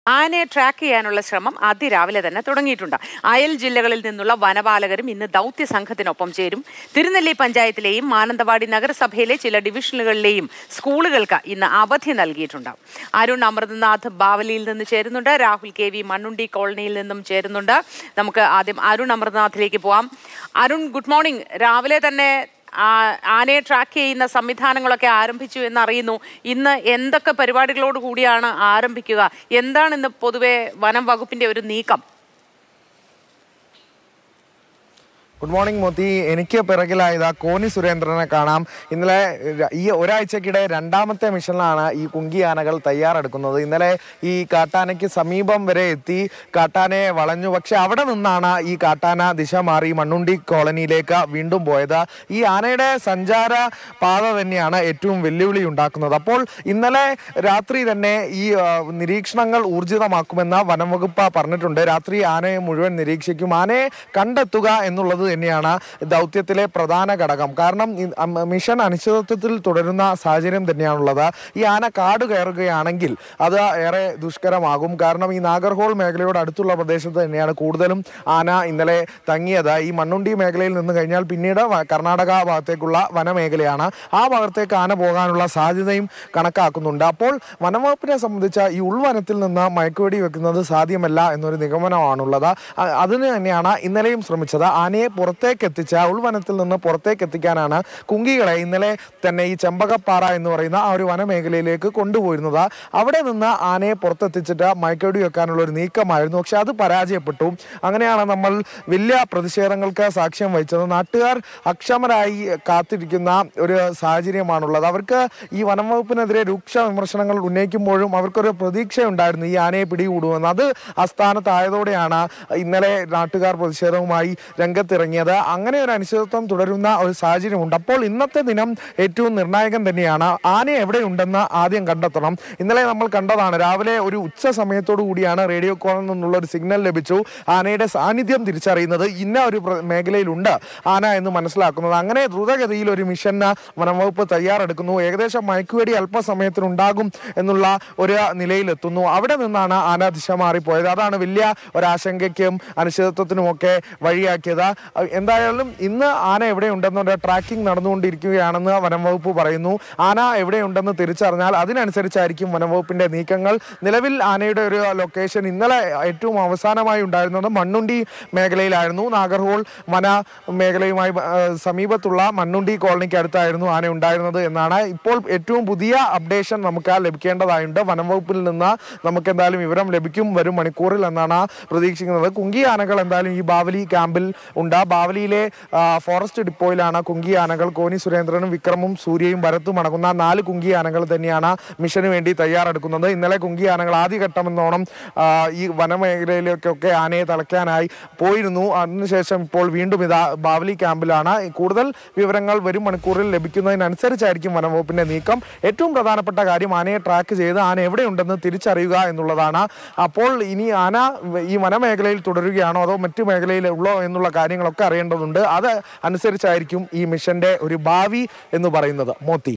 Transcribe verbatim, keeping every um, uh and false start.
ആനയെ ട്രാക്ക് ചെയ്യാനുള്ള ശ്രമം അതിരാവിലെ തന്നെ തുടങ്ങിയിട്ടുണ്ട്. അയൽ ജില്ലകളിൽ നിന്നുള്ള വനപാലകരും ഇന്ന് ദൗത്യ സംഘത്തിനൊപ്പം ചേരും. തിരുനെല്ലി പഞ്ചായത്തിലെയും മാനന്തവാടി നഗരസഭയിലെ ചില ഡിവിഷനുകളിലെയും സ്കൂളുകൾക്ക് ഇന്ന് അവധി നൽകിയിട്ടുണ്ട്. അരുൺ അമൃതനാഥ് ബാവലിയിൽ നിന്ന് ചേരുന്നുണ്ട്. രാഹുൽ കെ വി മണ്ണുണ്ടി കോളനിയിൽ നിന്നും ചേരുന്നുണ്ട്. നമുക്ക് ആദ്യം അരുൺ അമൃതനാഥിലേക്ക് പോവാം. Arun, good morning. രാവിലെ തന്നെ ആനയെ ട്രാക്ക് ചെയ്യുന്ന സംവിധാനങ്ങളൊക്കെ ആരംഭിച്ചു എന്നറിയുന്നു. ഇന്ന് എന്തൊക്കെ പരിപാടികളോട് കൂടിയാണ് ആരംഭിക്കുക? എന്താണ് ഇന്ന് പൊതുവെ വനം വകുപ്പിന്റെ ഒരു നീക്കം? Good morning Mothi. എനിക്ക് പിറകിലായത് കോന്നി സുരേന്ദ്രനെ കാണാം. ഇന്നലെ ഈ ഒരാഴ്ചക്കിടെ രണ്ടാമത്തെ മിഷനിലാണ് ഈ കുങ്കി ആനകൾ തയ്യാറെടുക്കുന്നത്. ഇന്നലെ ഈ കാട്ടാനയ്ക്ക് സമീപം വരെ എത്തി കാട്ടാനയെ വളഞ്ഞു. പക്ഷെ അവിടെ നിന്നാണ് ഈ കാട്ടാന ദിശ മാറി മണ്ണുണ്ടി കോളനിയിലേക്ക് വീണ്ടും പോയത്. ഈ ആനയുടെ സഞ്ചാര പാത തന്നെയാണ് ഏറ്റവും വെല്ലുവിളി ഉണ്ടാക്കുന്നത്. അപ്പോൾ ഇന്നലെ രാത്രി തന്നെ ഈ നിരീക്ഷണങ്ങൾ ഊർജിതമാക്കുമെന്ന് വനം വകുപ്പ് പറഞ്ഞിട്ടുണ്ട്. രാത്രി ആനയെ മുഴുവൻ നിരീക്ഷിക്കും. ആനയെ കണ്ടെത്തുക എന്നുള്ളത് തന്നെയാണ് ദൗത്യത്തിലെ പ്രധാന ഘടകം. കാരണം മിഷൻ അനിശ്ചിതത്വത്തിൽ തുടരുന്ന സാഹചര്യം തന്നെയാണുള്ളത്. ഈ ആന കാട് കയറുകയാണെങ്കിൽ അത് ഏറെ ദുഷ്കരമാകും. കാരണം ഈ നാഗർഹോൾ മേഖലയോട് അടുത്തുള്ള പ്രദേശത്ത് തന്നെയാണ് കൂടുതലും ആന ഇന്നലെ തങ്ങിയത്. ഈ മണ്ണുണ്ടി മേഖലയിൽ നിന്ന് കഴിഞ്ഞാൽ പിന്നീട് കർണാടക ഭാഗത്തേക്കുള്ള വനമേഖലയാണ്. ആ ഭാഗത്തേക്ക് ആന പോകാനുള്ള സാധ്യതയും കണക്കാക്കുന്നുണ്ട്. അപ്പോൾ വനംവകുപ്പിനെ സംബന്ധിച്ച് ഈ ഉൾവനത്തിൽ നിന്ന് മയക്കുവെടി വെക്കുന്നത് സാധ്യമല്ല എന്നൊരു നിഗമനമാണുള്ളത്. അതിന് തന്നെയാണ് ഇന്നലെയും ശ്രമിച്ചത്. ആനയെ പുറത്തേക്ക് എത്തിച്ച ഉൾവനത്തിൽ നിന്ന് പുറത്തേക്ക് എത്തിക്കാനാണ് കുങ്കികളെ ഇന്നലെ തന്നെ ഈ ചെമ്പകപ്പാറ എന്ന് പറയുന്ന ആ ഒരു വനമേഖലയിലേക്ക് കൊണ്ടുപോയിരുന്നത്. അവിടെ നിന്ന് ആനയെ പുറത്തെത്തിച്ചിട്ട് മയക്കുവെടി വെക്കാനുള്ള ഒരു നീക്കമായിരുന്നു. പക്ഷെ അത് പരാജയപ്പെട്ടു. അങ്ങനെയാണ് നമ്മൾ വലിയ പ്രതിഷേധങ്ങൾക്ക് സാക്ഷ്യം വഹിച്ചത്. നാട്ടുകാർ അക്ഷമരായി കാത്തിരിക്കുന്ന ഒരു സാഹചര്യമാണുള്ളത്. അവർക്ക് ഈ വനം വകുപ്പിനെതിരെ രൂക്ഷ വിമർശനങ്ങൾ ഉന്നയിക്കുമ്പോഴും അവർക്കൊരു പ്രതീക്ഷയുണ്ടായിരുന്നു ഈ ആനയെ പിടികൂടുമെന്ന്. അത് അസ്ഥാനത്തായതോടെയാണ് ഇന്നലെ നാട്ടുകാർ പ്രതിഷേധവുമായി രംഗത്തിറങ്ങിയത്. അങ്ങനെ ഒരു അനിശ്ചിതത്വം തുടരുന്ന ഒരു സാഹചര്യമുണ്ട്. അപ്പോൾ ഇന്നത്തെ ദിനം ഏറ്റവും നിർണായകം തന്നെയാണ്. ആന എവിടെയുണ്ടെന്ന് ആദ്യം കണ്ടെത്തണം. ഇന്നലെ നമ്മൾ കണ്ടതാണ്. രാവിലെ ഒരു ഉച്ച സമയത്തോടു കൂടിയാണ് റേഡിയോ കോളിൽ നിന്നുള്ള ഒരു സിഗ്നൽ ലഭിച്ചു. ആനയുടെ സാന്നിധ്യം തിരിച്ചറിയുന്നത് ഇന്ന ഒരു മേഖലയിലുണ്ട് ആന എന്ന് മനസ്സിലാക്കുന്നത്. അങ്ങനെ ദ്രുതഗതിയിൽ ഒരു മിഷന് വനംവകുപ്പ് തയ്യാറെടുക്കുന്നു. ഏകദേശം മയക്കുവെടി അല്പസമയത്തിനുണ്ടാകും എന്നുള്ള ഒരു നിലയിലെത്തുന്നു. അവിടെ നിന്നാണ് ആന ദിശ മാറിപ്പോയത്. അതാണ് വലിയ ഒരാശങ്കയ്ക്കും അനിശ്ചിതത്വത്തിനുമൊക്കെ വഴിയാക്കിയത്. എന്തായാലും ഇന്ന് ആന എവിടെയുണ്ടെന്നുള്ള ട്രാക്കിംഗ് നടന്നുകൊണ്ടിരിക്കുകയാണെന്ന് വനം വകുപ്പ് പറയുന്നു. ആന എവിടെയുണ്ടെന്ന് തിരിച്ചറിഞ്ഞാൽ അതിനനുസരിച്ചായിരിക്കും വനം വകുപ്പിന്റെ നീക്കങ്ങൾ. നിലവിൽ ആനയുടെ ഒരു ലൊക്കേഷൻ ഇന്നലെ ഏറ്റവും അവസാനമായി ഉണ്ടായിരുന്നത് മണ്ണുണ്ടി മേഖലയിലായിരുന്നു. നാഗർഹോൾ വന മേഖലയുമായി സമീപത്തുള്ള മണ്ണുണ്ടി കോളനിക്ക് അടുത്തായിരുന്നു ആന ഉണ്ടായിരുന്നത് എന്നാണ് ഇപ്പോൾ ഏറ്റവും പുതിയ അപ്ഡേഷൻ നമുക്ക് ലഭിക്കേണ്ടതായുണ്ട്. വനം വകുപ്പിൽ നിന്ന് നമുക്ക് എന്തായാലും വിവരം ലഭിക്കും വരും മണിക്കൂറിൽ എന്നാണ് പ്രതീക്ഷിക്കുന്നത്. കുങ്കി ആനകൾ എന്തായാലും ഈ ബാവലി ക്യാമ്പിൽ ഉണ്ട്. ബാവലിയിലെ ഫോറസ്റ്റ് ഡിപ്പോയിലാണ് കുങ്കി ആനകൾ. കോന്നി സുരേന്ദ്രനും വിക്രമും സൂര്യയും ഭരത്തും അടങ്ങുന്ന നാല് കുങ്കി ആനകൾ തന്നെയാണ് മിഷന് വേണ്ടി തയ്യാറെടുക്കുന്നത്. ഇന്നലെ കുങ്കി ആനകൾ ആദ്യഘട്ടമെന്നോണം ഈ വനമേഖലയിലേക്കൊക്കെ ആനയെ തളയ്ക്കാനായി പോയിരുന്നു. അതിനുശേഷം ഇപ്പോൾ വീണ്ടും ഇതാ ബാവലി ക്യാമ്പിലാണ്. കൂടുതൽ വിവരങ്ങൾ വരും മണിക്കൂറിൽ ലഭിക്കുന്നതിനനുസരിച്ചായിരിക്കും വനംവകുപ്പിന്റെ നീക്കം. ഏറ്റവും പ്രധാനപ്പെട്ട കാര്യം ആനയെ ട്രാക്ക് ചെയ്ത് ആന എവിടെയുണ്ടെന്ന് തിരിച്ചറിയുക എന്നുള്ളതാണ്. അപ്പോൾ ഇനി ആന ഈ വനമേഖലയിൽ തുടരുകയാണോ അതോ മറ്റു മേഖലയിൽ ഉള്ളോ എന്നുള്ള കാര്യങ്ങളൊക്കെ അറിയേണ്ടതുണ്ട്. അത് അനുസരിച്ചായിരിക്കും ഈ മിഷന്റെ ഒരു ഭാവി എന്ന് പറയുന്നത്. മോത്തി.